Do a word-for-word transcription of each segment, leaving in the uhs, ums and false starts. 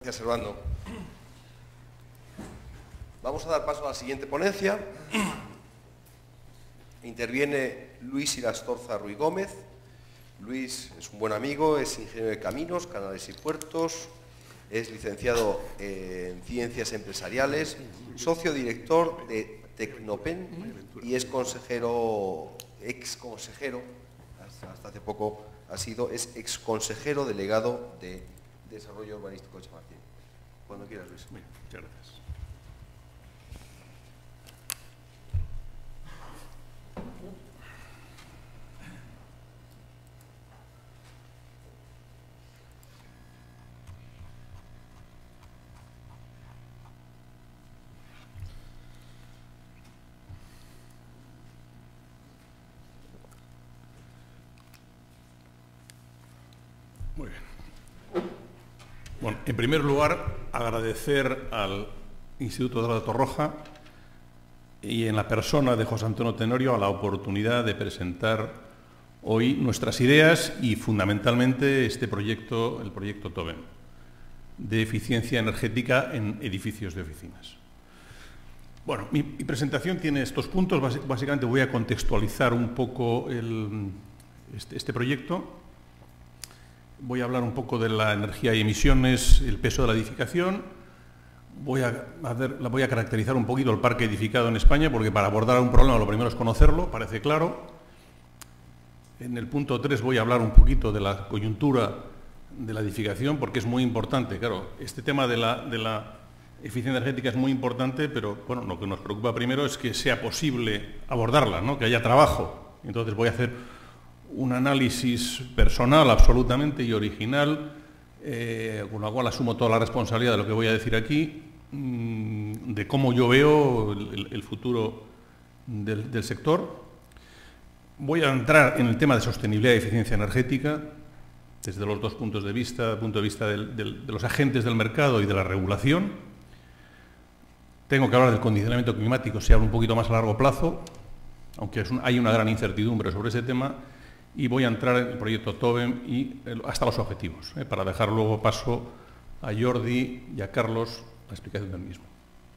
Gracias, Servando. Vamos a dar paso a la siguiente ponencia. Interviene Luis Irastorza Ruiz Gómez. Luis es un buen amigo, es ingeniero de caminos, canales y puertos, es licenciado en Ciencias Empresariales, socio director de Tecnopen y es consejero, ex consejero, hasta, hasta hace poco ha sido, es ex consejero delegado de Desarrollo Urbanístico de Chamartín. Cuando quieras, Luis. Bien, muchas gracias. Muy bien. Bueno, en primer lugar, agradecer al Instituto de la Torroja y en la persona de José Antonio Tenorio a la oportunidad de presentar hoy nuestras ideas y fundamentalmente este proyecto, el proyecto TOBEM, de eficiencia energética en edificios de oficinas. Bueno, mi, mi presentación tiene estos puntos. Básicamente voy a contextualizar un poco el, este, este proyecto. Voy a hablar un poco de la energía y emisiones, el peso de la edificación. Voy a, a ver, voy a caracterizar un poquito el parque edificado en España, porque para abordar un problema lo primero es conocerlo, parece claro. En el punto tres voy a hablar un poquito de la coyuntura de la edificación, porque es muy importante. Claro, este tema de la, de la eficiencia energética es muy importante, pero bueno, lo que nos preocupa primero es que sea posible abordarla, ¿no? Que haya trabajo. Entonces voy a hacer un análisis personal absolutamente y original, eh, con lo cual asumo toda la responsabilidad de lo que voy a decir aquí, mmm, de cómo yo veo el, el futuro del, del sector. Voy a entrar en el tema de sostenibilidad y eficiencia energética, desde los dos puntos de vista, desde el punto de vista del, del, de los agentes del mercado y de la regulación. Tengo que hablar del condicionamiento climático, se habla un poquito más a largo plazo, aunque es un, hay una gran incertidumbre sobre ese tema. Y voy a entrar en el proyecto TOBEM y hasta los objetivos, ¿eh? para dejar luego paso a Jordi y a Carlos la explicación del mismo.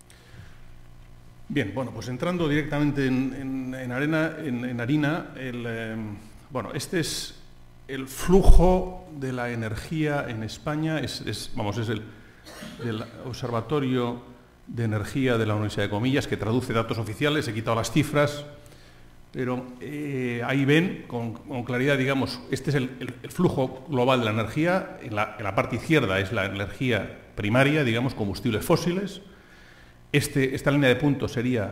Bien, bueno, pues entrando directamente en, en, en, arena, en, en harina, el, eh, bueno, este es el flujo de la energía en España, es, es, vamos, es el del Observatorio de Energía de la Universidad de Comillas, que traduce datos oficiales, he quitado las cifras. Pero eh, ahí ven con, con claridad, digamos, este es el, el, el flujo global de la energía. En la, en la parte izquierda es la energía primaria, digamos, combustibles fósiles. Este, esta línea de puntos sería,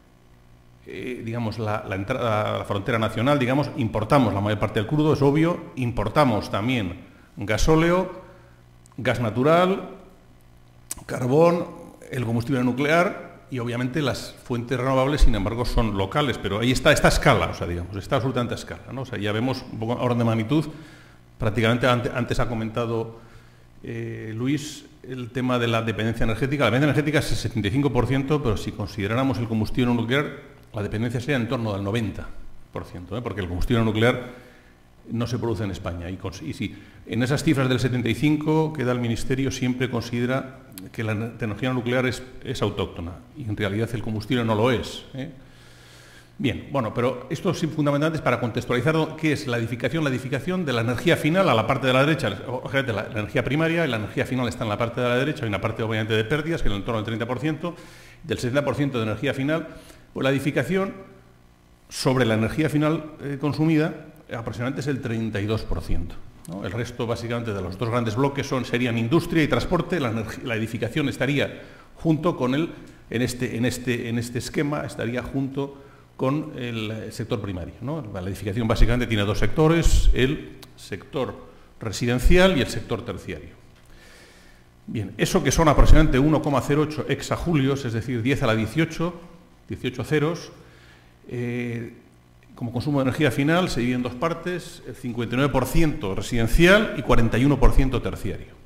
eh, digamos, la, la entrada a la frontera nacional. Digamos, importamos la mayor parte del crudo, es obvio. Importamos también gasóleo, gas natural, carbón, el combustible nuclear. Y obviamente las fuentes renovables, sin embargo, son locales, pero ahí está esta escala, o sea, digamos, está absolutamente a escala, ¿no? O sea, ya vemos un poco orden de magnitud. Prácticamente antes, antes ha comentado eh, Luis el tema de la dependencia energética. La dependencia energética es el setenta y cinco por ciento, pero si consideráramos el combustible nuclear, la dependencia sería en torno al noventa por ciento, ¿eh? Porque el combustible nuclear no se produce en España. Y, y si en esas cifras del setenta y cinco que da el Ministerio siempre considera que la tecnología nuclear es, es autóctona, y en realidad el combustible no lo es, ¿eh? Bien, bueno, pero esto es fundamentalmente para contextualizar qué es la edificación. La edificación de la energía final a la parte de la derecha, la, la energía primaria, y la energía final está en la parte de la derecha. Hay una parte obviamente de pérdidas, que es en torno al treinta por ciento, del setenta por ciento de energía final. Pues la edificación sobre la energía final eh, consumida aproximadamente es el treinta y dos por ciento. ¿no? El resto, básicamente, de los dos grandes bloques son, serían industria y transporte. La, la edificación estaría junto con el, en este, en este, en este esquema, estaría junto con el sector primario, ¿no? La edificación básicamente tiene dos sectores, el sector residencial y el sector terciario. Bien, eso que son aproximadamente uno coma cero ocho exajulios, es decir, diez a la dieciocho, dieciocho ceros, eh, como consumo de energía final se divide en dos partes, el cincuenta y nueve por ciento residencial y cuarenta y uno por ciento terciario.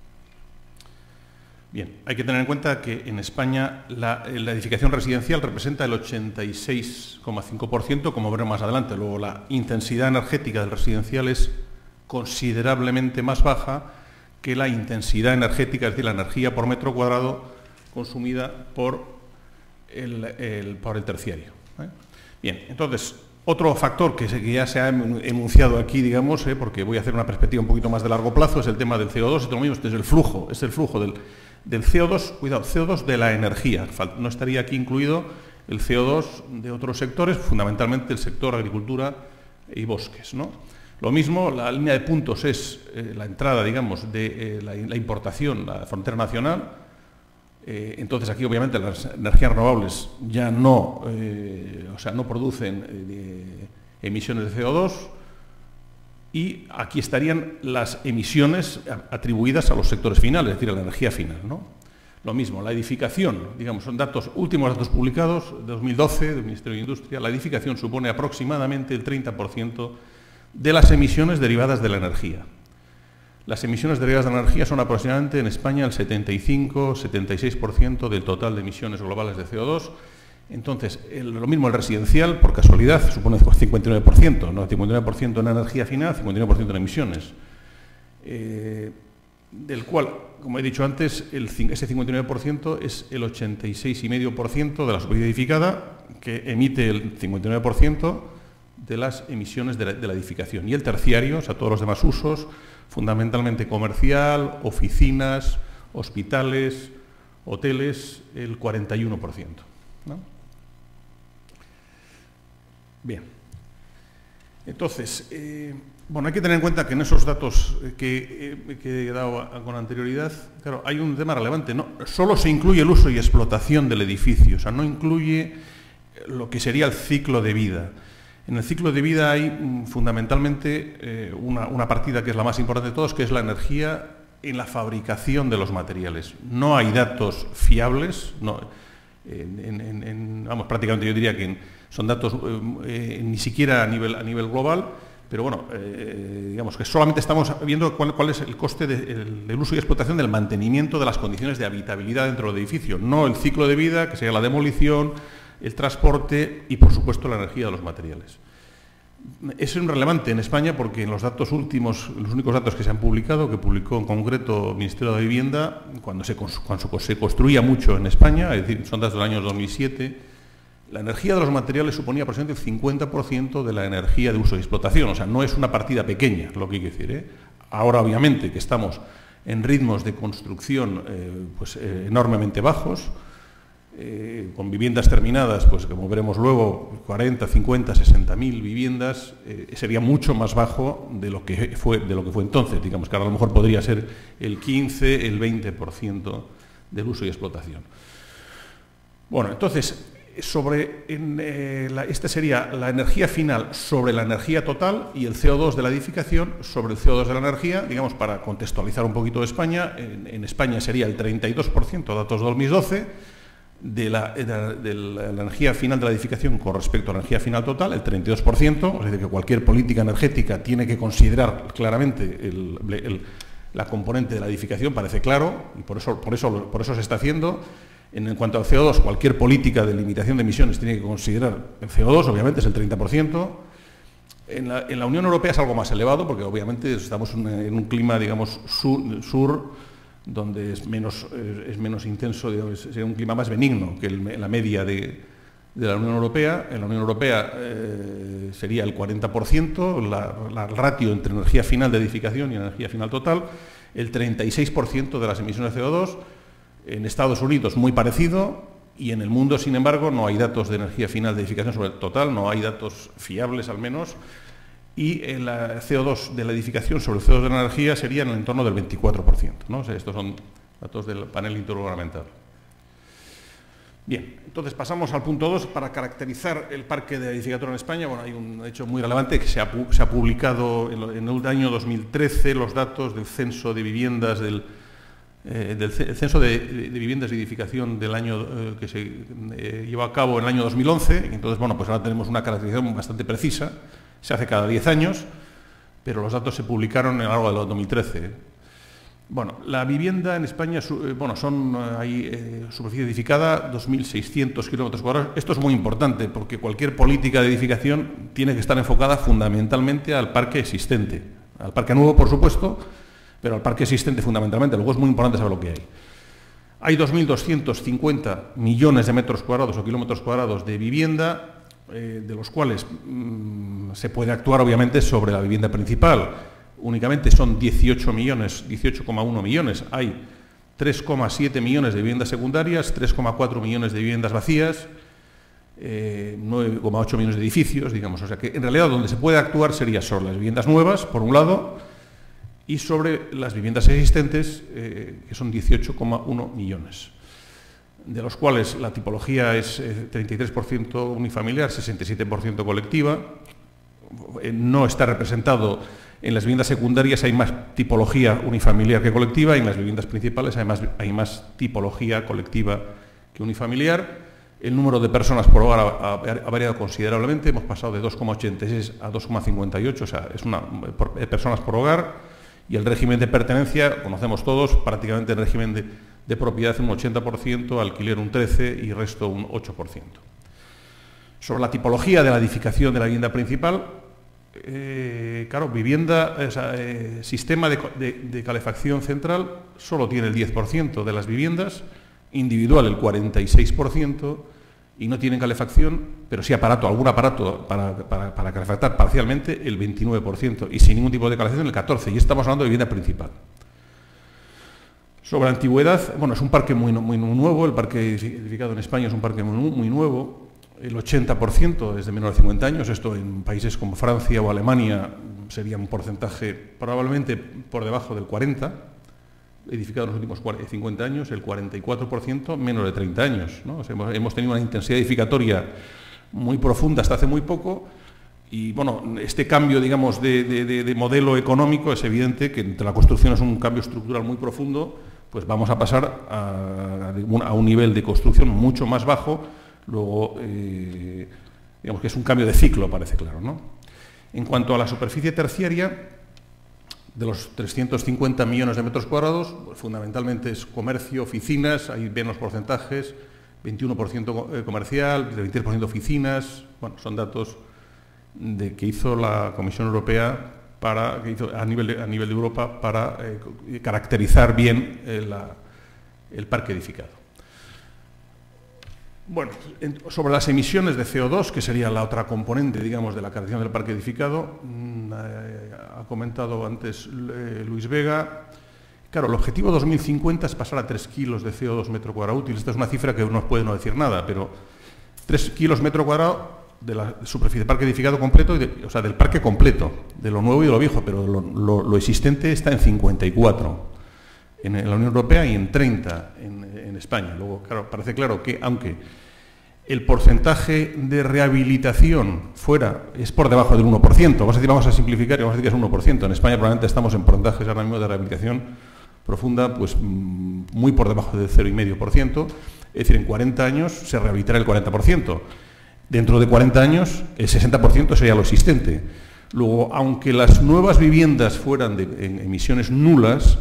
Bien, hay que tener en cuenta que en España la, la edificación residencial representa el ochenta y seis coma cinco por ciento, como veremos más adelante. Luego la intensidad energética del residencial es considerablemente más baja que la intensidad energética, es decir, la energía por metro cuadrado consumida por el, el, por el terciario. ¿eh? Bien, entonces, otro factor que, se, que ya se ha enunciado aquí, digamos, eh, porque voy a hacer una perspectiva un poquito más de largo plazo, es el tema del C O dos, esto lo mismo, este es el flujo, es el flujo del, del C O dos, cuidado, C O dos de la energía, no estaría aquí incluido el C O dos de otros sectores, fundamentalmente el sector agricultura y bosques, ¿no? Lo mismo, la línea de puntos es eh, la entrada, digamos, de eh, la, la importación, la frontera nacional. Eh, entonces aquí obviamente las energías renovables ya no, eh, o sea, no producen eh, emisiones de C O dos y aquí estarían las emisiones atribuidas a los sectores finales, es decir, a la energía final, ¿no? Lo mismo, la edificación, digamos, son datos, últimos datos publicados de dos mil doce del Ministerio de Industria, la edificación supone aproximadamente el treinta por ciento de las emisiones derivadas de la energía. Las emisiones derivadas de la energía son aproximadamente en España el setenta y cinco a setenta y seis por ciento del total de emisiones globales de C O dos. Entonces, el, lo mismo el residencial, por casualidad, supone el cincuenta y nueve por ciento, ¿no? cincuenta y nueve por ciento en energía final, cincuenta y nueve por ciento en emisiones. Eh, del cual, como he dicho antes, el, ese cincuenta y nueve por ciento es el ochenta y seis coma cinco por ciento de la superficie edificada, que emite el cincuenta y nueve por ciento de las emisiones de la, de la edificación. Y el terciario, o sea, todos los demás usos, fundamentalmente comercial, oficinas, hospitales, hoteles, el cuarenta y uno por ciento. ¿no? Bien. Entonces, eh, bueno, hay que tener en cuenta que en esos datos que, eh, que he dado a, con anterioridad, claro, hay un tema relevante. No, solo se incluye el uso y explotación del edificio, o sea, no incluye lo que sería el ciclo de vida. En el ciclo de vida hay mm, fundamentalmente eh, una, una partida que es la más importante de todos, que es la energía en la fabricación de los materiales. No hay datos fiables, no, en, en, en, vamos, prácticamente yo diría que en, son datos eh, ni siquiera a nivel, a nivel global, pero bueno, eh, digamos que solamente estamos viendo cuál, cuál es el coste de, el, del uso y explotación del mantenimiento de las condiciones de habitabilidad dentro del edificio, no el ciclo de vida, que sería la demolición, el transporte y, por supuesto, la energía de los materiales. Es relevante en España porque en los datos últimos, los únicos datos que se han publicado, que publicó en concreto el Ministerio de Vivienda, cuando se, cuando se construía mucho en España, es decir, son datos del año dos mil siete, la energía de los materiales suponía aproximadamente el cincuenta por ciento de la energía de uso y explotación, o sea, no es una partida pequeña, lo que hay que decir. ¿eh? Ahora, obviamente, que estamos en ritmos de construcción eh, pues, eh, enormemente bajos, Eh, con viviendas terminadas, pues como veremos luego, cuarenta, cincuenta, sesenta mil viviendas, eh, sería mucho más bajo de lo que fue de lo que fue entonces. Digamos que ahora a lo mejor podría ser el quince, el veinte por ciento del uso y explotación. Bueno, entonces, sobre en, eh, la, esta sería la energía final sobre la energía total y el C O dos de la edificación sobre el C O dos de la energía, digamos, para contextualizar un poquito de España. En, en España sería el treinta y dos por ciento, datos de dos mil doce, De la, de, la, de la energía final de la edificación con respecto a la energía final total, el treinta y dos por ciento, es decir, que cualquier política energética tiene que considerar claramente el, el, la componente de la edificación, parece claro, y por eso, por eso, por eso se está haciendo. En, en cuanto al C O dos, cualquier política de limitación de emisiones tiene que considerar el C O dos, obviamente es el treinta por ciento. En la, en la Unión Europea es algo más elevado, porque obviamente estamos en, en un clima, digamos, sur, sur donde es menos, es menos intenso, sería un clima más benigno que el, la media de, de la Unión Europea. En la Unión Europea eh, sería el cuarenta por ciento, la, la ratio entre energía final de edificación y energía final total, el treinta y seis por ciento de las emisiones de C O dos, en Estados Unidos muy parecido, y en el mundo, sin embargo, no hay datos de energía final de edificación sobre el total, no hay datos fiables al menos, y el C O dos de la edificación sobre el C O dos de la energía sería en el entorno del veinticuatro por ciento. ¿no? O sea, estos son datos del panel intergubernamental. Bien, entonces pasamos al punto dos para caracterizar el parque de edificación en España. Bueno, hay un hecho muy relevante que se ha, se ha publicado en, en el año dos mil trece los datos del censo de viviendas del, eh, del el censo de, de, de viviendas de edificación del año eh, que se eh, llevó a cabo en el año dos mil once. Entonces, bueno, pues ahora tenemos una caracterización bastante precisa. Se hace cada diez años, pero los datos se publicaron a lo largo del dos mil trece. Bueno, la vivienda en España, bueno, son hay eh, superficie edificada dos mil seiscientos kilómetros cuadrados. Esto es muy importante porque cualquier política de edificación tiene que estar enfocada fundamentalmente al parque existente. Al parque nuevo, por supuesto, pero al parque existente fundamentalmente. Luego es muy importante saber lo que hay. Hay dos mil doscientos cincuenta millones de metros cuadrados o kilómetros cuadrados de vivienda, eh, de los cuales mmm, se puede actuar obviamente sobre la vivienda principal. Únicamente son dieciocho millones, dieciocho coma uno millones. Hay tres coma siete millones de viviendas secundarias, tres coma cuatro millones de viviendas vacías, eh, nueve coma ocho millones de edificios, digamos. O sea que en realidad donde se puede actuar sería sobre las viviendas nuevas, por un lado, y sobre las viviendas existentes, eh, que son dieciocho coma uno millones, de los cuales la tipología es eh, treinta y tres por ciento unifamiliar, sesenta y siete por ciento colectiva. Eh, no está representado en las viviendas secundarias, hay más tipología unifamiliar que colectiva, y en las viviendas principales hay más, hay más tipología colectiva que unifamiliar. El número de personas por hogar ha, ha variado considerablemente, hemos pasado de dos coma ochenta y seis a dos coma cincuenta y ocho, o sea, es una por, eh, personas por hogar. Y el régimen de pertenencia, conocemos todos, prácticamente el régimen de, de propiedad un ochenta por ciento, alquiler un trece por ciento y resto un ocho por ciento. Sobre la tipología de la edificación de la vivienda principal, eh, claro, vivienda, o sea, eh, sistema de, de, de calefacción central solo tiene el diez por ciento de las viviendas, individual el cuarenta y seis por ciento, y no tienen calefacción, pero sí aparato, algún aparato para, para, para calefactar parcialmente, el veintinueve por ciento, y sin ningún tipo de calefacción el catorce por ciento, y estamos hablando de vivienda principal. Sobre la antigüedad, bueno, es un parque muy, muy nuevo, el parque edificado en España es un parque muy, muy nuevo, el ochenta por ciento es de menor de cincuenta años, esto en países como Francia o Alemania sería un porcentaje probablemente por debajo del cuarenta por ciento, edificado en los últimos cincuenta años, el cuarenta y cuatro por ciento menos de treinta años, ¿no? O sea, hemos, hemos tenido una intensidad edificatoria muy profunda hasta hace muy poco, y bueno, este cambio, digamos, de, de, de, de modelo económico es evidente que entre la construcción es un cambio estructural muy profundo, pues vamos a pasar a, a un nivel de construcción mucho más bajo, luego, eh, digamos que es un cambio de ciclo, parece claro, ¿no? En cuanto a la superficie terciaria, de los trescientos cincuenta millones de metros cuadrados, pues fundamentalmente es comercio, oficinas, ahí ven los porcentajes, veintiuno por ciento comercial, veintitrés por ciento oficinas, bueno, son datos de que hizo la Comisión Europea para, que hizo a nivel de, a nivel de Europa para eh, caracterizar bien eh, la, el parque edificado. Bueno, en, sobre las emisiones de C O dos, que sería la otra componente, digamos, de la caracterización del parque edificado, mmm, eh, ha comentado antes eh, Luis Vega. Claro, el objetivo dos mil cincuenta es pasar a tres kilos de C O dos metro cuadrado útil. Esta es una cifra que no puede no decir nada, pero tres kilos metro cuadrado de la superficie del parque edificado completo, y de, o sea, del parque completo, de lo nuevo y de lo viejo, pero lo, lo, lo existente está en cincuenta y cuatro en, en la Unión Europea y en treinta en, en España. Luego, claro, parece claro que aunque el porcentaje de rehabilitación fuera es por debajo del uno por ciento, vamos a decir, vamos a simplificar y vamos a decir que es un uno por ciento. En España probablemente estamos en porcentajes ahora mismo de rehabilitación profunda, pues muy por debajo del cero coma cinco por ciento, es decir, en cuarenta años se rehabilitará el cuarenta por ciento. Dentro de cuarenta años, el sesenta por ciento sería lo existente. Luego, aunque las nuevas viviendas fueran de en emisiones nulas,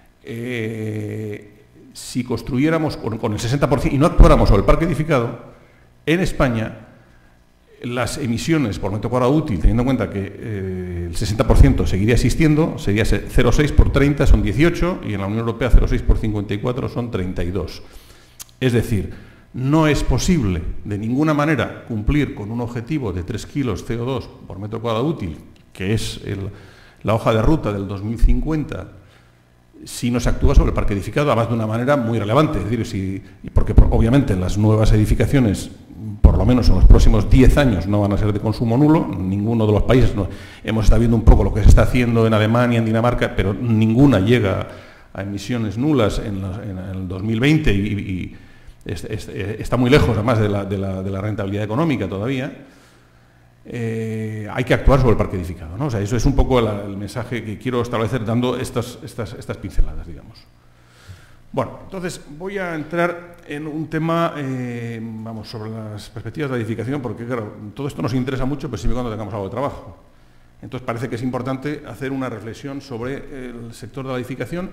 eh, si construyéramos con, con el sesenta por ciento y no actuáramos sobre el parque edificado, en España las emisiones por metro cuadrado útil, teniendo en cuenta que eh, el sesenta por ciento seguiría existiendo, sería cero coma seis por treinta, son dieciocho, y en la Unión Europea cero coma seis por cincuenta y cuatro son treinta y dos. Es decir, no es posible de ninguna manera cumplir con un objetivo de tres kilos C O dos por metro cuadrado útil, que es el, la hoja de ruta del dos mil cincuenta, si no se actúa sobre el parque edificado, además de una manera muy relevante. Es decir, si, porque obviamente las nuevas edificaciones, por lo menos en los próximos diez años, no van a ser de consumo nulo. Ninguno de los países, no, hemos estado viendo un poco lo que se está haciendo en Alemania, en Dinamarca, pero ninguna llega a emisiones nulas en, la, en el dos mil veinte y, y Es, es, está muy lejos además de la, de la, de la rentabilidad económica todavía. Eh, hay que actuar sobre el parque edificado, ¿no? O sea, eso es un poco la, el mensaje que quiero establecer dando estas, estas, estas pinceladas, digamos. Bueno, entonces voy a entrar en un tema, eh, vamos, sobre las perspectivas de la edificación, porque claro, todo esto nos interesa mucho, pero siempre cuando tengamos algo de trabajo. Entonces parece que es importante hacer una reflexión sobre el sector de la edificación.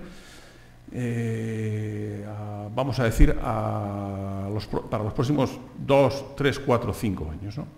Eh, a, vamos a decir, a los, para los próximos dos, tres, cuatro, cinco años, ¿no?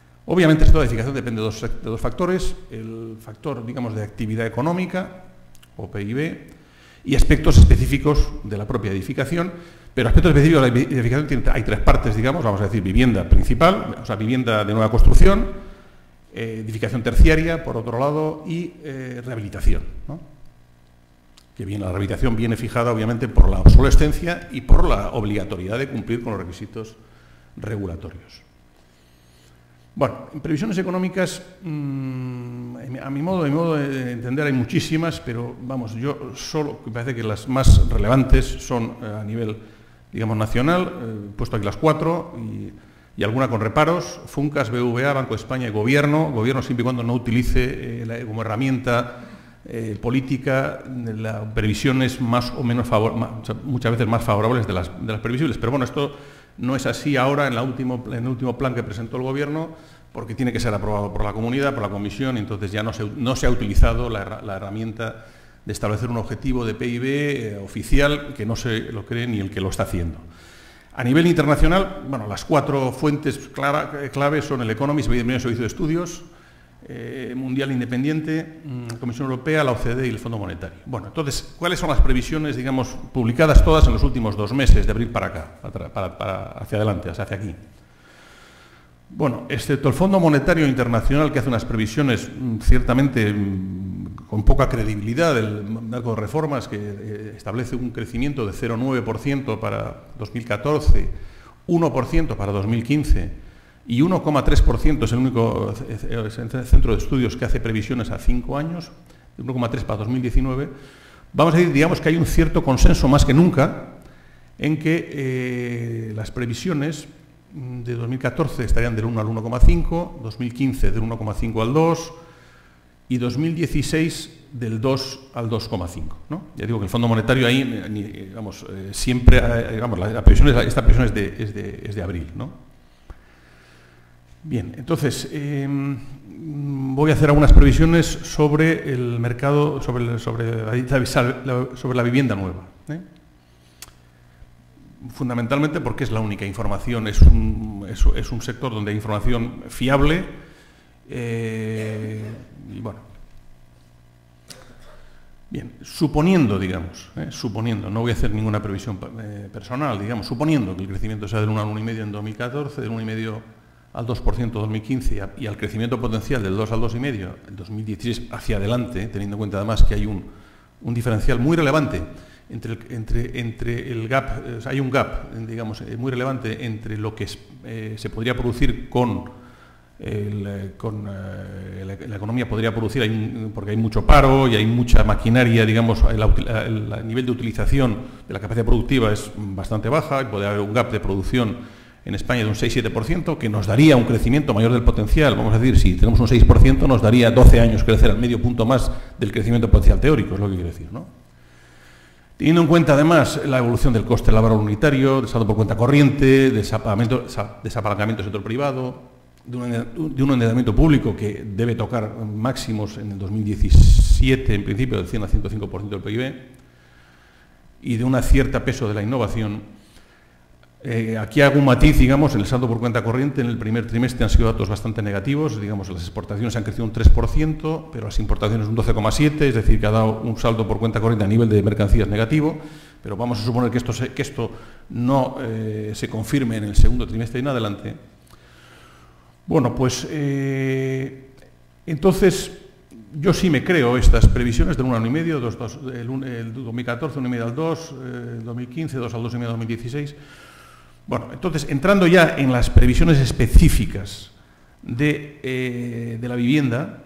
Obviamente, esto de edificación depende de dos, de dos factores. El factor, digamos, de actividad económica, o P I B, y aspectos específicos de la propia edificación, pero aspectos específicos de la edificación tiene, hay tres partes, digamos, vamos a decir, vivienda principal, o sea, vivienda de nueva construcción, eh, edificación terciaria, por otro lado, y eh, rehabilitación, ¿no? Que bien, la rehabilitación viene fijada, obviamente, por la obsolescencia y por la obligatoriedad de cumplir con los requisitos regulatorios. Bueno, en previsiones económicas, mmm, a mi modo, a mi modo de entender hay muchísimas, pero vamos, yo solo, me parece que las más relevantes son eh, a nivel, digamos, nacional, eh, he puesto aquí las cuatro, y, y alguna con reparos, Funcas, B B V A, Banco de España y Gobierno, Gobierno siempre y cuando no utilice eh, la, como herramienta eh, política las previsiones más o menos, favor, más, muchas veces más favorables de las, de las previsibles, pero bueno, esto no es así ahora en, la último, en el último plan que presentó el Gobierno, porque tiene que ser aprobado por la comunidad, por la Comisión, y entonces ya no se, no se ha utilizado la, la herramienta de establecer un objetivo de P I B eh, oficial que no se lo cree ni el que lo está haciendo. A nivel internacional, bueno, las cuatro fuentes clara, clave son el Economist, el primer servicio de estudios, eh, Mundial Independiente, la Comisión Europea, la O C D e y el Fondo Monetario. Bueno, entonces, ¿cuáles son las previsiones, digamos, publicadas todas en los últimos dos meses, de abril para acá, para, para, para hacia adelante, hacia aquí? Bueno, excepto el Fondo Monetario Internacional, que hace unas previsiones mmm, ciertamente mmm, con poca credibilidad, del marco de reformas, que eh, establece un crecimiento de cero coma nueve por ciento para dos mil catorce, uno por ciento para dos mil quince y uno coma tres por ciento es el único centro de estudios que hace previsiones a cinco años, uno coma tres para dos mil diecinueve, vamos a decir, digamos que hay un cierto consenso más que nunca en que eh, las previsiones de dos mil catorce estarían del uno al uno coma cinco, dos mil quince del uno coma cinco al dos y dos mil dieciséis del dos al dos coma cinco, ¿no? Ya digo que el Fondo Monetario ahí, digamos, eh, siempre, eh, digamos, la, la previsión es, esta previsión es de, es de, es de abril, ¿no? Bien, entonces, eh, voy a hacer algunas previsiones sobre el mercado, sobre, el, sobre, la, sobre la vivienda nueva, ¿eh? Fundamentalmente porque es la única información, es un, es, es un sector donde hay información fiable, eh, y bueno. Bien, suponiendo, digamos, eh, suponiendo, no voy a hacer ninguna previsión eh, personal, digamos, suponiendo que el crecimiento sea del uno al uno coma cinco en dos mil catorce, del uno coma cinco al dos por ciento en dos mil quince y al crecimiento potencial del dos al dos coma cinco en dos mil dieciséis hacia adelante, teniendo en cuenta además que hay un, un diferencial muy relevante entre el, entre, entre el gap, o sea, hay un gap, digamos, muy relevante entre lo que es, eh, se podría producir con, el, con eh, la, la economía podría producir, hay un, porque hay mucho paro y hay mucha maquinaria, digamos, el, el, el nivel de utilización de la capacidad productiva es bastante baja y puede haber un gap de producción en España de un seis a siete por ciento, que nos daría un crecimiento mayor del potencial. Vamos a decir, si tenemos un seis por ciento, nos daría doce años crecer al medio punto más del crecimiento potencial teórico, es lo que quiero decir, ¿no? Teniendo en cuenta, además, la evolución del coste laboral unitario, de saldo por cuenta corriente, desapalancamiento del sector privado, de un, de un endeudamiento público que debe tocar máximos en el dos mil diecisiete, en principio, del cien a ciento cinco por ciento del P I B, y de un cierto peso de la innovación. Eh, aquí hago un matiz, digamos, en el saldo por cuenta corriente en el primer trimestre han sido datos bastante negativos, digamos, las exportaciones han crecido un tres por ciento, pero las importaciones un doce coma siete por ciento, es decir, que ha dado un saldo por cuenta corriente a nivel de mercancías negativo, pero vamos a suponer que esto, se, que esto no eh, se confirme en el segundo trimestre y en adelante. Bueno, pues, eh, entonces, yo sí me creo estas previsiones del uno al uno coma cinco, dos, dos, el, el dos mil catorce, uno coma cinco al dos, eh, el dos mil quince, dos al dos coma cinco, dos mil dieciséis... Bueno, entonces, entrando ya en las previsiones específicas de, eh, de la vivienda,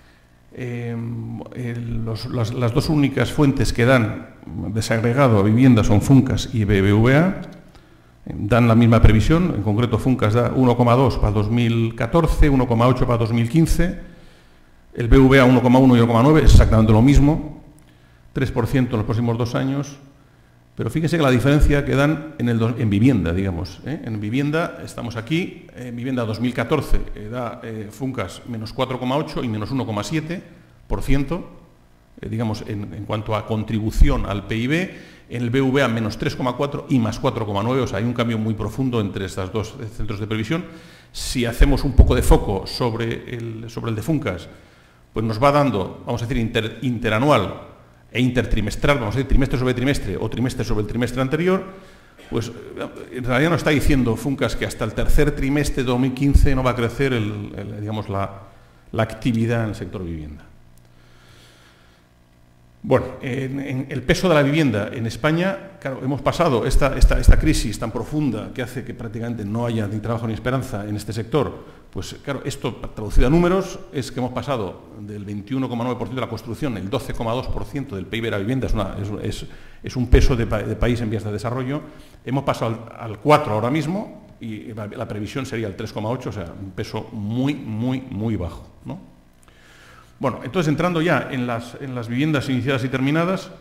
eh, el, los, las, las dos únicas fuentes que dan desagregado a vivienda son Funcas y B B V A, dan la misma previsión, en concreto Funcas da uno coma dos para dos mil catorce, uno coma ocho para dos mil quince, el B B V A uno coma uno y uno coma nueve, es exactamente lo mismo, tres por ciento en los próximos dos años. Pero fíjense que la diferencia que dan en, el, en vivienda, digamos. ¿eh? En vivienda, estamos aquí, en vivienda dos mil catorce eh, da eh, Funcas menos cuatro coma ocho y menos uno coma siete por ciento, eh, digamos, en, en cuanto a contribución al P I B, en el B V A menos tres coma cuatro y más cuatro coma nueve, o sea, hay un cambio muy profundo entre estos dos centros de previsión. Si hacemos un poco de foco sobre el, sobre el de Funcas, pues nos va dando, vamos a decir, inter, interanual, e intertrimestral, vamos a decir trimestre sobre trimestre o trimestre sobre el trimestre anterior, pues en realidad nos está diciendo Funcas que hasta el tercer trimestre de dos mil quince no va a crecer el, el, digamos, la, la actividad en el sector vivienda. Bueno, en, en el peso de la vivienda en España, claro, hemos pasado esta, esta, esta crisis tan profunda que hace que prácticamente no haya ni trabajo ni esperanza en este sector, pues claro, esto traducido a números es que hemos pasado del veintiuno coma nueve por ciento de la construcción, el doce coma dos por ciento del P I B de la vivienda, es, una, es, es, es un peso de, de país en vías de desarrollo, hemos pasado al, al cuatro por ciento ahora mismo y la, la previsión sería el tres coma ocho por ciento, o sea, un peso muy, muy, muy bajo, ¿no? Bueno, entonces entrando ya en las, en las viviendas iniciadas y terminadas,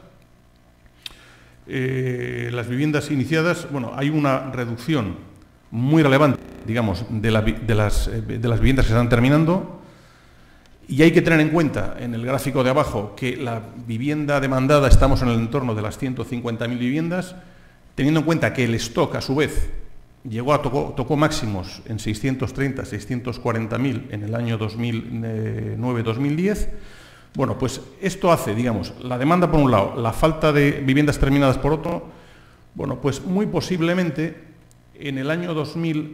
eh, las viviendas iniciadas, bueno, hay una reducción muy relevante, digamos, de, la, de, las, de las viviendas que se están terminando, y hay que tener en cuenta en el gráfico de abajo que la vivienda demandada estamos en el entorno de las ciento cincuenta mil viviendas, teniendo en cuenta que el stock a su vez llegó a tocó, tocó máximos en seiscientos treinta, seiscientos cuarenta mil en el año dos mil nueve dos mil diez. Bueno, pues esto hace, digamos, la demanda por un lado, la falta de viviendas terminadas por otro. Bueno, pues muy posiblemente en el año dos mil,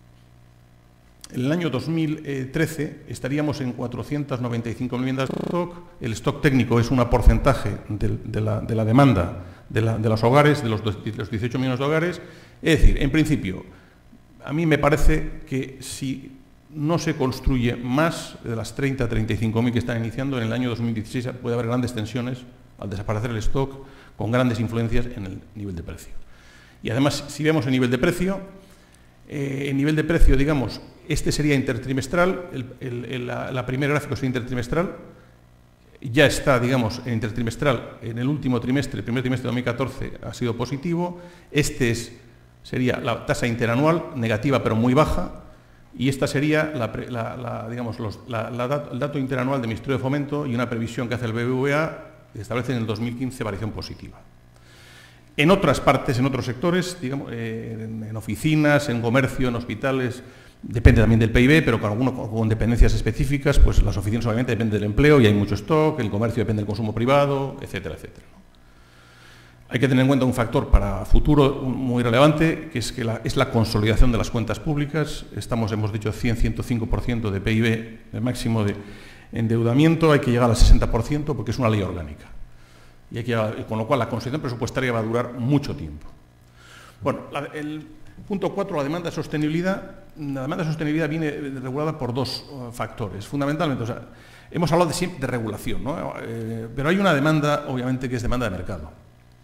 en el año dos mil trece estaríamos en cuatrocientas noventa y cinco mil viviendas de stock. El stock técnico es un porcentaje de, de, la, de la demanda de, la, de los hogares, de los, de los dieciocho millones de hogares. Es decir, en principio, a mí me parece que si no se construye más de las treinta a treinta y cinco mil que están iniciando, en el año dos mil dieciséis puede haber grandes tensiones al desaparecer el stock, con grandes influencias en el nivel de precio. Y además, si vemos el nivel de precio, eh, el nivel de precio, digamos, este sería intertrimestral, el, el, el, la, la primer gráfico sería intertrimestral, ya está, digamos, en intertrimestral, en el último trimestre, el primer trimestre de dos mil catorce ha sido positivo, este es... sería la tasa interanual negativa pero muy baja, y esta sería la, la, la, digamos, los, la, la, el dato interanual del Ministerio de Fomento y una previsión que hace el B B V A que establece en el dos mil quince variación positiva. En otras partes, en otros sectores, digamos, eh, en, en oficinas, en comercio, en hospitales, depende también del P I B, pero con, alguno, con dependencias específicas, pues las oficinas obviamente dependen del empleo y hay mucho stock, el comercio depende del consumo privado, etcétera, etcétera. Hay que tener en cuenta un factor para futuro muy relevante, que es que la, es la consolidación de las cuentas públicas. Estamos, hemos dicho, cien a ciento cinco por ciento de P I B, el máximo de endeudamiento, hay que llegar al sesenta por ciento porque es una ley orgánica. Y hay que llegar, con lo cual la consolidación presupuestaria va a durar mucho tiempo. Bueno, la, el punto cuatro, la demanda de sostenibilidad. La demanda de sostenibilidad viene regulada por dos uh, factores, fundamentalmente. O sea, hemos hablado de, de regulación, ¿no? eh, pero hay una demanda, obviamente, que es demanda de mercado.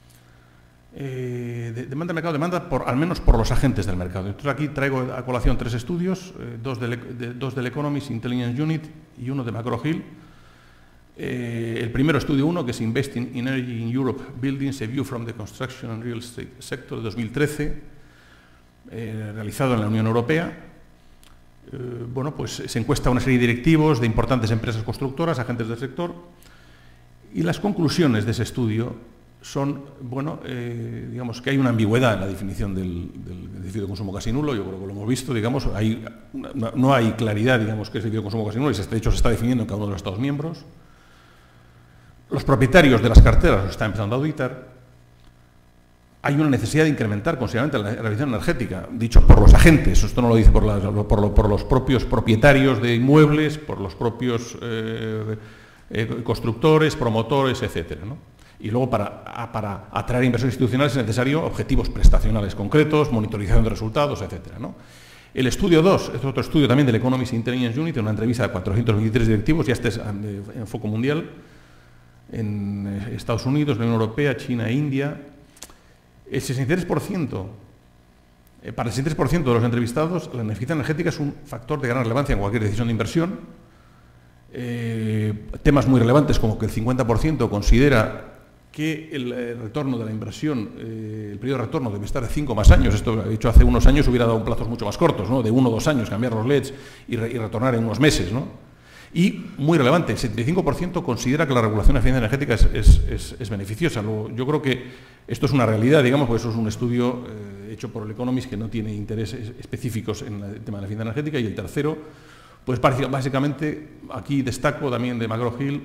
Eh, de, demanda de mercado, demanda por, al menos por los agentes del mercado. Entonces aquí traigo a colación tres estudios, eh, dos, del, de, dos del Economist Intelligence Unit y uno de McGraw Hill. Eh, el primero, estudio uno, que es Investing in Energy in Europe, Buildings, a View from the Construction and Real Estate Sector, de dos mil trece, eh, realizado en la Unión Europea. Eh, bueno, pues se encuesta a una serie de directivos de importantes empresas constructoras, agentes del sector, y las conclusiones de ese estudio son, bueno, eh, digamos que hay una ambigüedad en la definición del, del edificio de consumo casi nulo. Yo creo que lo hemos visto, digamos, hay, no, no hay claridad, digamos, que es edificio de consumo casi nulo, y de hecho se está definiendo en cada uno de los Estados miembros. Los propietarios de las carteras los están empezando a auditar. Hay una necesidad de incrementar considerablemente la revisión energética, dicho por los agentes, esto no lo dice por, la, por, lo, por los propios propietarios de inmuebles, por los propios eh, eh, constructores, promotores, etcétera, ¿no? Y luego, para, para atraer inversores institucionales es necesario objetivos prestacionales concretos, monitorización de resultados, etcétera, ¿no? El estudio dos, es otro estudio también del Economist Intelligence Unit, en una entrevista de cuatrocientos veintitrés directivos, ya este es en foco mundial, en Estados Unidos, la Unión Europea, China e India. El sesenta y tres por ciento, eh, para el sesenta y tres por ciento de los entrevistados, la eficiencia energética es un factor de gran relevancia en cualquier decisión de inversión. Eh, temas muy relevantes como que el cincuenta por ciento considera que el eh, retorno de la inversión, eh, el periodo de retorno debe estar de cinco más años. Esto, de hecho, hace unos años hubiera dado plazos mucho más cortos, ¿no? De uno o dos años, cambiar los L E Ds y, re, y retornar en unos meses, ¿no? Y, muy relevante, el setenta y cinco por ciento considera que la regulación de eficiencia energética es, es, es, es beneficiosa. Lo, yo creo que esto es una realidad, digamos, porque eso es un estudio eh, hecho por el Economist que no tiene intereses específicos en el tema de la eficiencia energética. Y el tercero, pues básicamente, aquí destaco también de McGraw Hill,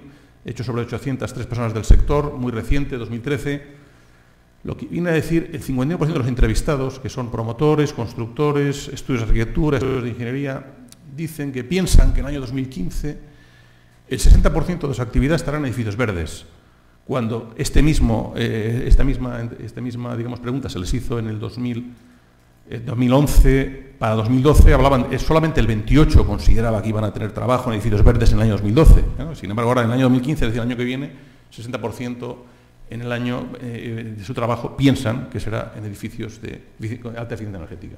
hecho sobre ochocientas tres personas del sector, muy reciente, dos mil trece, lo que viene a decir el cincuenta y uno por ciento de los entrevistados, que son promotores, constructores, estudios de arquitectura, estudios de ingeniería, dicen que piensan que en el año dos mil quince el sesenta por ciento de su actividad estará en edificios verdes, cuando este mismo, eh, esta misma, esta misma digamos, pregunta se les hizo en el dos mil, eh, dos mil once, para dos mil doce hablaban, eh, solamente el veintiocho por ciento consideraba que iban a tener trabajo en edificios verdes en el año dos mil doce, ¿no? Sin embargo, ahora en el año dos mil quince, es decir, el año que viene, sesenta por ciento en el año eh, de su trabajo piensan que será en edificios de alta eficiencia energética.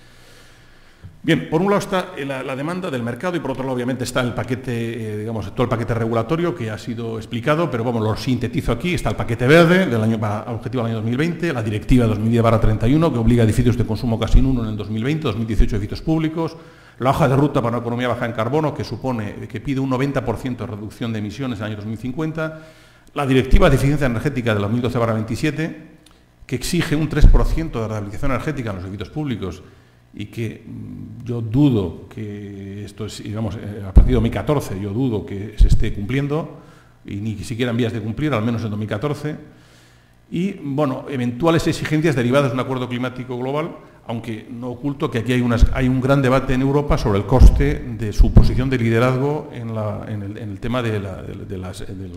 Bien, por un lado está la, la demanda del mercado y por otro lado obviamente está el paquete, eh, digamos, todo el paquete regulatorio que ha sido explicado, pero vamos, lo sintetizo aquí. Está el paquete verde del año para objetivo del año dos mil veinte, la directiva dos mil diez barra treinta y uno que obliga a edificios de consumo casi nulo en el dos mil veinte, dos mil dieciocho edificios públicos, la hoja de ruta para una economía baja en carbono que supone, que pide un noventa por ciento de reducción de emisiones en el año dos mil cincuenta, la directiva de eficiencia energética de dos mil doce barra veintisiete que exige un tres por ciento de rehabilitación energética en los edificios públicos y que yo dudo que esto es, digamos, a partir de dos mil catorce, yo dudo que se esté cumpliendo, y ni siquiera en vías de cumplir, al menos en dos mil catorce, y, bueno, eventuales exigencias derivadas de un acuerdo climático global, aunque no oculto que aquí hay, unas, hay un gran debate en Europa sobre el coste de su posición de liderazgo en, la, en, el, en el tema de, la, de, de las... Del,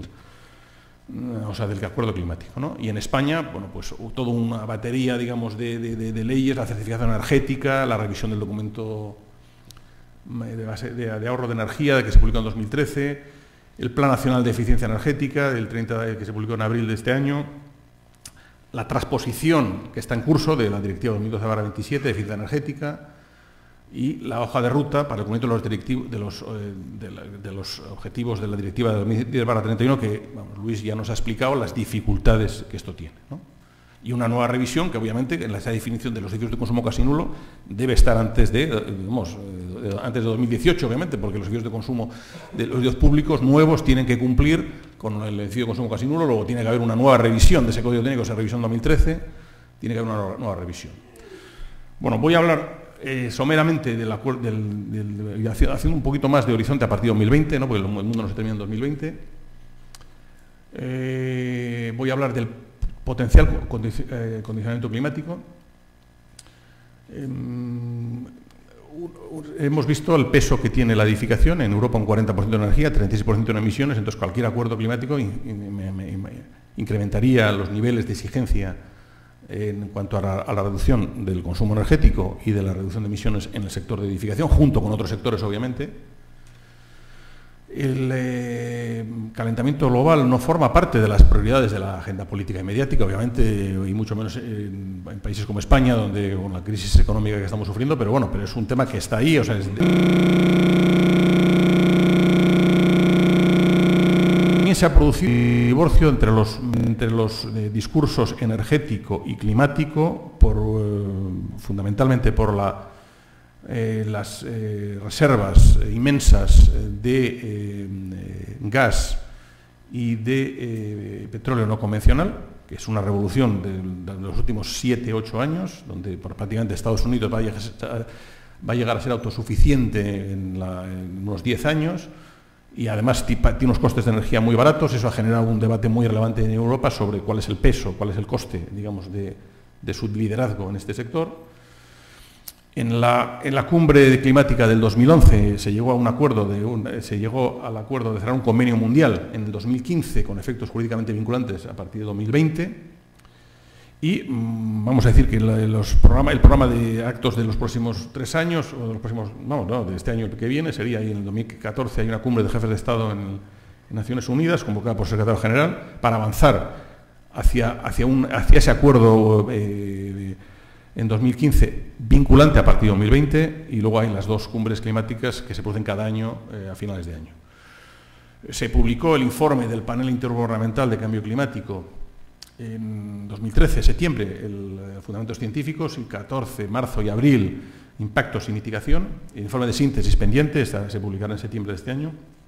o sea, del acuerdo climático, ¿no? Y en España, bueno, pues toda una batería, digamos, de, de, de leyes, la certificación energética, la revisión del documento de, base, de, de ahorro de energía que se publicó en dos mil trece, el Plan Nacional de Eficiencia Energética del treinta, que se publicó en abril de este año, la transposición que está en curso de la Directiva dos mil doce barra veintisiete de Eficiencia Energética, y la hoja de ruta para el cumplimiento de los, de los, eh, de la, de los objetivos de la Directiva de dos mil diez barra treinta y uno, que vamos, Luis ya nos ha explicado las dificultades que esto tiene, ¿no? Y una nueva revisión que obviamente en la definición de los edificios de consumo casi nulo debe estar antes de, digamos, antes de dos mil dieciocho, obviamente, porque los edificios de consumo de los edificios públicos nuevos tienen que cumplir con el edificio de consumo casi nulo, luego tiene que haber una nueva revisión de ese código técnico, esa revisión dos mil trece, tiene que haber una nueva, nueva revisión. Bueno, voy a hablar Eh, someramente del acuerdo, del, del, del, haciendo un poquito más de horizonte a partir de dos mil veinte, ¿no? Porque el mundo no se termina en dos mil veinte. Eh, voy a hablar del potencial condicionamiento climático. Eh, hemos visto el peso que tiene la edificación, en Europa un cuarenta por ciento de energía, treinta y seis por ciento en emisiones, entonces cualquier acuerdo climático in, in, me, me, me incrementaría los niveles de exigencia en cuanto a la, a la reducción del consumo energético y de la reducción de emisiones en el sector de edificación, junto con otros sectores, obviamente. El eh, calentamiento global no forma parte de las prioridades de la agenda política y mediática, obviamente, y mucho menos en, en países como España, donde con la crisis económica que estamos sufriendo, pero bueno, pero es un tema que está ahí, o sea, es se ha producido un divorcio entre los, entre los eh, discursos energético y climático, por, eh, fundamentalmente por la, eh, las eh, reservas inmensas de eh, gas y de eh, petróleo no convencional, que es una revolución de, de los últimos siete, ocho años, donde por prácticamente Estados Unidos va a llegar, va a, llegar a ser autosuficiente en, la, en unos diez años. Y además tiene unos costes de energía muy baratos. Eso ha generado un debate muy relevante en Europa sobre cuál es el peso, cuál es el coste, digamos, de, de su liderazgo en este sector. En la, en la cumbre climática del dos mil once se llegó a un acuerdo de un, se llegó al acuerdo de cerrar un convenio mundial en el dos mil quince con efectos jurídicamente vinculantes a partir de dos mil veinte. Y mmm, vamos a decir que los programa, el programa de actos de los próximos tres años, o de los próximos, vamos, no, de este año que viene, sería ahí en el dos mil catorce hay una cumbre de jefes de Estado en, en Naciones Unidas, convocada por el secretario general, para avanzar hacia, hacia, un, hacia ese acuerdo eh, en dos mil quince vinculante a partir de dos mil veinte, y luego hay las dos cumbres climáticas que se producen cada año eh, a finales de año. Se publicó el informe del panel intergubernamental de cambio climático en dos mil trece, septiembre, el, el Fundamentos Científicos, y catorce, marzo y abril, Impactos y Mitigación. El informe de síntesis pendiente está, se publicará en septiembre de este año.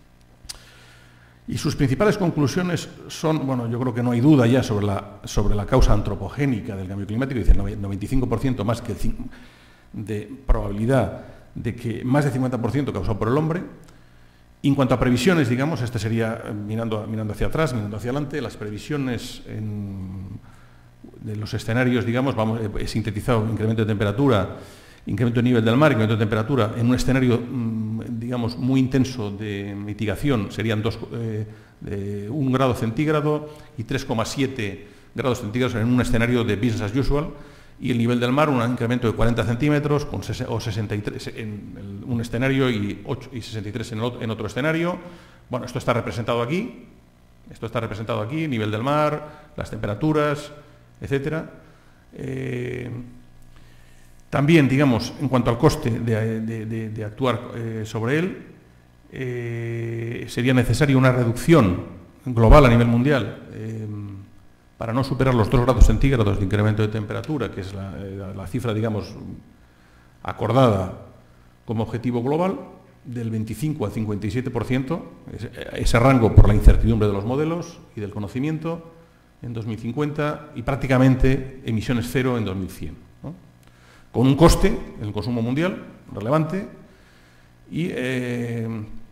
Y sus principales conclusiones son, bueno, yo creo que no hay duda ya sobre la, sobre la causa antropogénica del cambio climático, dice el noventa y cinco por ciento más que el de probabilidad de que más del cincuenta por ciento causado por el hombre. Y en cuanto a previsiones, digamos, este sería mirando, mirando hacia atrás, mirando hacia adelante, las previsiones en, de los escenarios, digamos, vamos, he sintetizado incremento de temperatura, incremento de nivel del mar, incremento de temperatura, en un escenario, digamos, muy intenso de mitigación, serían dos, eh, de un grado centígrado y tres coma siete grados centígrados en un escenario de business as usual, y el nivel del mar un incremento de cuarenta centímetros con o sesenta y tres en un escenario y, ocho, y sesenta y tres en otro, en otro escenario. Bueno, esto está representado aquí, esto está representado aquí, nivel del mar, las temperaturas, etcétera. Eh, también, digamos, en cuanto al coste de, de, de, de actuar eh, sobre él, eh, sería necesaria una reducción global a nivel mundial eh, para no superar los dos grados centígrados de incremento de temperatura, que es la, la, la cifra, digamos, acordada como objetivo global, del veinticinco al cincuenta y siete por ciento, ese, ese rango por la incertidumbre de los modelos y del conocimiento en dos mil cincuenta, y prácticamente emisiones cero en dos mil cien, ¿no? Con un coste en el consumo mundial relevante y eh,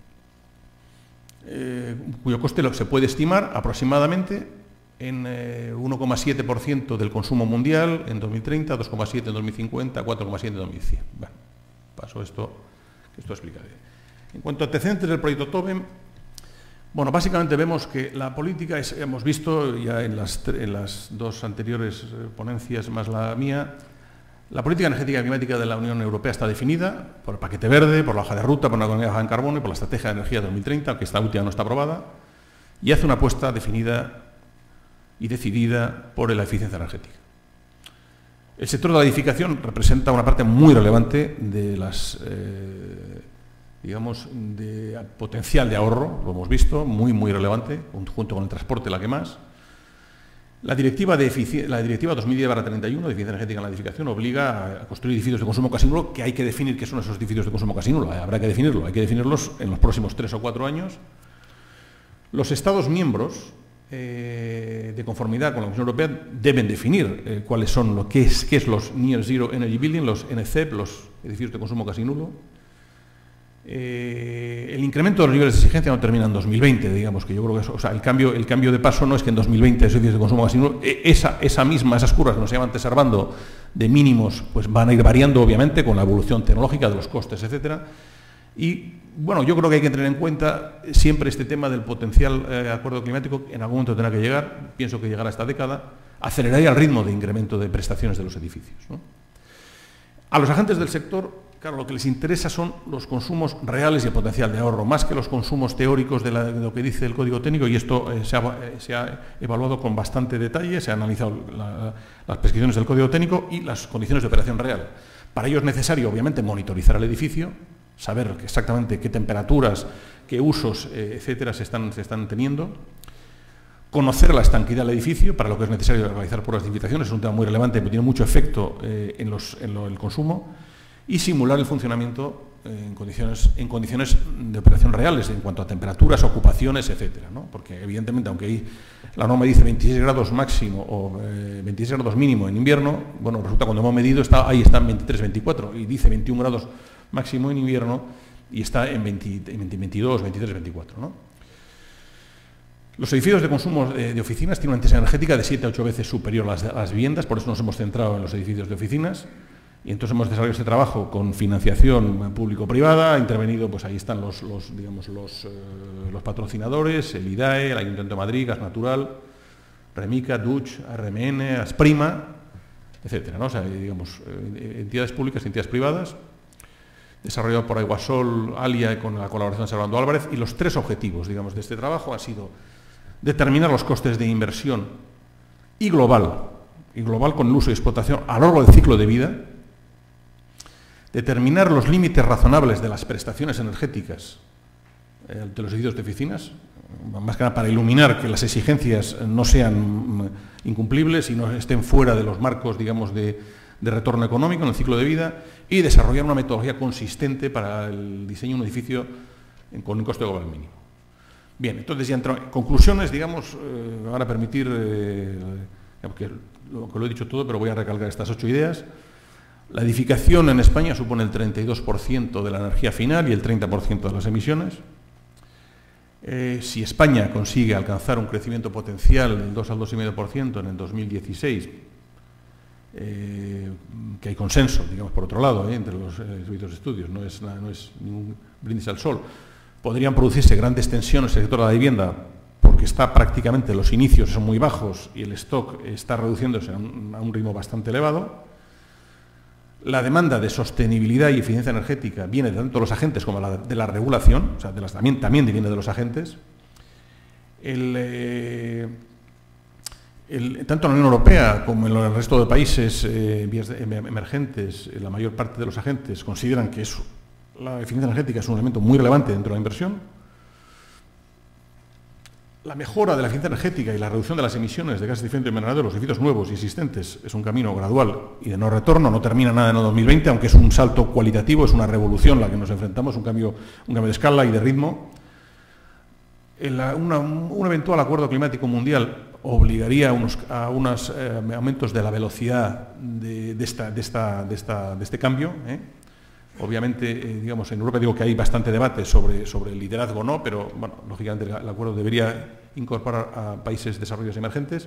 eh, cuyo coste se puede estimar aproximadamente en eh, uno coma siete por ciento del consumo mundial en dos mil treinta, dos coma siete por ciento en dos mil cincuenta, cuatro coma siete por ciento en dos mil cien. Bueno, paso esto, que esto explicaré. En cuanto a antecedentes del proyecto Toben, bueno, básicamente vemos que la política, es, hemos visto ya en las, en las dos anteriores ponencias más la mía, la política energética y climática de la Unión Europea está definida por el paquete verde, por la hoja de ruta, por una economía baja en carbono y por la estrategia de energía de dos mil treinta, aunque esta última no está aprobada, y hace una apuesta definida y decidida por la eficiencia energética. El sector de la edificación representa una parte muy relevante de las, eh, digamos, de potencial de ahorro, lo hemos visto, muy, muy relevante, junto con el transporte la que más. La directiva, de la directiva dos mil diez barra treinta y uno de eficiencia energética en la edificación obliga a construir edificios de consumo casi nulo, que hay que definir qué son esos edificios de consumo casi nulo, habrá que definirlo, hay que definirlos en los próximos tres o cuatro años. Los Estados miembros, Eh, de conformidad con la Unión Europea, deben definir eh, cuáles son lo que es, qué es los Near Zero Energy Building, los N C E P, los edificios de consumo casi nulo. Eh, el incremento de los niveles de exigencia no termina en dos mil veinte, digamos que yo creo que eso, o sea, el cambio, el cambio de paso no es que en dos mil veinte esos edificios de consumo casi nulo, esa, esa misma, esas curvas que nos llevan observando de mínimos, pues van a ir variando obviamente con la evolución tecnológica de los costes, etcétera. Y bueno, yo creo que hay que tener en cuenta siempre este tema del potencial eh, acuerdo climático, en algún momento tendrá que llegar, pienso que llegará esta década, aceleraría el ritmo de incremento de prestaciones de los edificios, ¿no? A los agentes del sector, claro, lo que les interesa son los consumos reales y el potencial de ahorro, más que los consumos teóricos de, la, de lo que dice el código técnico, y esto eh, se, ha, eh, se ha evaluado con bastante detalle, se han analizado la, las prescripciones del código técnico y las condiciones de operación real. Para ello es necesario, obviamente, monitorizar el edificio, saber exactamente qué temperaturas, qué usos, eh, etcétera, se están, se están teniendo, conocer la estanquidad del edificio, para lo que es necesario realizar pruebas de infiltración, es un tema muy relevante, porque tiene mucho efecto eh, en, los, en lo, el consumo, y simular el funcionamiento eh, en, condiciones, en condiciones de operación reales, en cuanto a temperaturas, ocupaciones, etcétera, ¿no? Porque evidentemente, aunque ahí la norma dice veintiséis grados máximo o eh, veintiséis grados mínimo en invierno, bueno, resulta cuando hemos medido, está, ahí están veintitrés, veinticuatro, y dice veintiún grados máximo en invierno y está en, veinte, en veintidós, veintitrés, veinticuatro, ¿no? Los edificios de consumo de, de oficinas tienen una intensidad energética de siete a ocho veces superior a las, a las viviendas, por eso nos hemos centrado en los edificios de oficinas, y entonces hemos desarrollado este trabajo con financiación público-privada, ha intervenido, pues ahí están los, los, digamos, los, eh, los patrocinadores, el I D A E, el Ayuntamiento de Madrid, Gas Natural, Remica, Dutch, A R M N, Asprima, etcétera, ¿no? O sea, digamos, entidades públicas, entidades privadas, desarrollado por Aguasol, Alia, con la colaboración de Salvador Álvarez, y los tres objetivos, digamos, de este trabajo han sido determinar los costes de inversión y global, y global con el uso y explotación a lo largo del ciclo de vida, determinar los límites razonables de las prestaciones energéticas eh, de los edificios de oficinas, más que nada para iluminar que las exigencias no sean incumplibles y no estén fuera de los marcos, digamos, de, de retorno económico en el ciclo de vida, y desarrollar una metodología consistente para el diseño de un edificio con un coste global mínimo. Bien, entonces ya entro en conclusiones, digamos, eh, me van a permitir, eh, porque lo, que lo he dicho todo, pero voy a recalcar estas ocho ideas. La edificación en España supone el treinta y dos por ciento de la energía final y el treinta por ciento de las emisiones. Eh, si España consigue alcanzar un crecimiento potencial del dos al dos coma cinco por ciento en el dos mil dieciséis, eh, que hay consenso, digamos, por otro lado, eh, entre los eh, servicios de estudios, no es, no es ningún brindis al sol, podrían producirse grandes tensiones en el sector de la vivienda, porque está prácticamente, los inicios son muy bajos y el stock está reduciéndose a un, a un ritmo bastante elevado. La demanda de sostenibilidad y eficiencia energética viene de tanto de los agentes como la, de la regulación, o sea, de las, también, también viene de los agentes. El, eh, el, tanto en la Unión Europea como en el resto de países eh, emergentes, la mayor parte de los agentes consideran que es, la eficiencia energética es un elemento muy relevante dentro de la inversión. La mejora de la eficiencia energética y la reducción de las emisiones de gases de efecto invernadero de los edificios nuevos y existentes es un camino gradual y de no retorno, no termina nada en el dos mil veinte, aunque es un salto cualitativo, es una revolución la que nos enfrentamos, un cambio, un cambio de escala y de ritmo. El, una, un eventual acuerdo climático mundial obligaría a unos a unos, eh, aumentos de la velocidad de, de, esta, de, esta, de, esta, de este cambio, ¿eh? Obviamente, eh, digamos, en Europa digo que hay bastante debate sobre, sobre el liderazgo o no, pero, bueno, lógicamente el acuerdo debería incorporar a países desarrollados emergentes.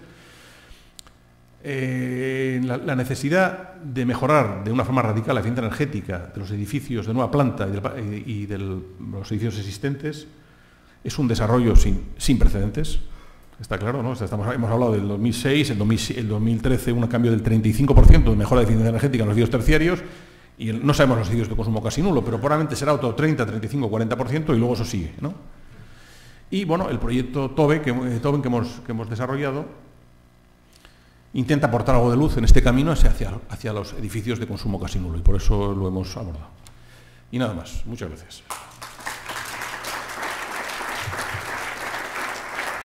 Eh, la, la necesidad de mejorar de una forma radical la eficiencia energética de los edificios de nueva planta y de, y de los edificios existentes es un desarrollo sin, sin precedentes. Está claro, ¿no? Estamos, hemos hablado del dos mil seis, el, dos mil, el dos mil trece un cambio del treinta y cinco por ciento de mejora de eficiencia energética en los edificios terciarios. Y el, no sabemos los edificios de consumo casi nulo, pero probablemente será otro treinta, treinta y cinco, cuarenta por ciento y luego eso sigue, ¿no? Y bueno, el proyecto TOBE que, eh, TOBE que, hemos, que hemos desarrollado intenta aportar algo de luz en este camino hacia, hacia los edificios de consumo casi nulo y por eso lo hemos abordado. Y nada más. Muchas gracias.